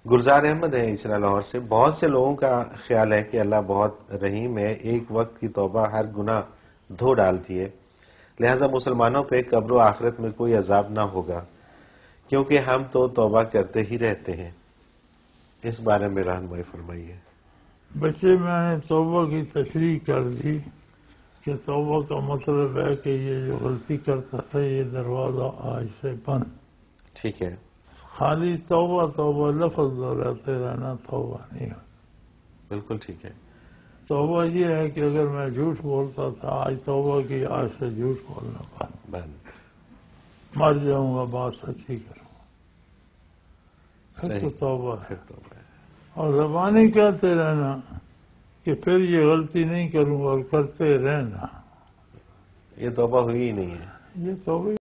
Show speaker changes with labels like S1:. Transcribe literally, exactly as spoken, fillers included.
S1: گلزار احمد ہے اسرا لاہور سے. بہت سے لوگوں کا خیال ہے کہ اللہ بہت رحیم ہے، ایک وقت کی توبہ ہر گناہ دھو ڈالتی ہے، لہذا مسلمانوں پہ قبر و آخرت میں کوئی عذاب نہ ہوگا کیونکہ ہم تو توبہ کرتے ہی رہتے ہیں. اس بارے میں رہنمائی فرمائیے.
S2: بچے میں نے توبہ کی تشریح کر دی کہ توبہ کا مطلب ہے کہ یہ جو غلطی کرتا تھا یہ دروازہ آج سے بند.
S1: ٹھیک ہے.
S2: خالی توبہ توبہ لفظ دہراتے رہنا توبہ نہیں ہے.
S1: بالکل ٹھیک ہے.
S2: توبہ یہ ہے کہ اگر میں جھوٹ بولتا تھا آج توبہ کی، آج سے جھوٹ بولنا بند.
S1: بند.
S2: مر جاؤں گا بات سچی کروں گا، پھر تو
S1: صحیح.
S2: توبہ ہے.
S1: پھر توبہ ہے.
S2: اور زبانی کہتے رہنا کہ پھر یہ غلطی نہیں کروں گا اور کرتے رہنا،
S1: یہ توبہ ہوئی ہی نہیں ہے.
S2: یہ توبہ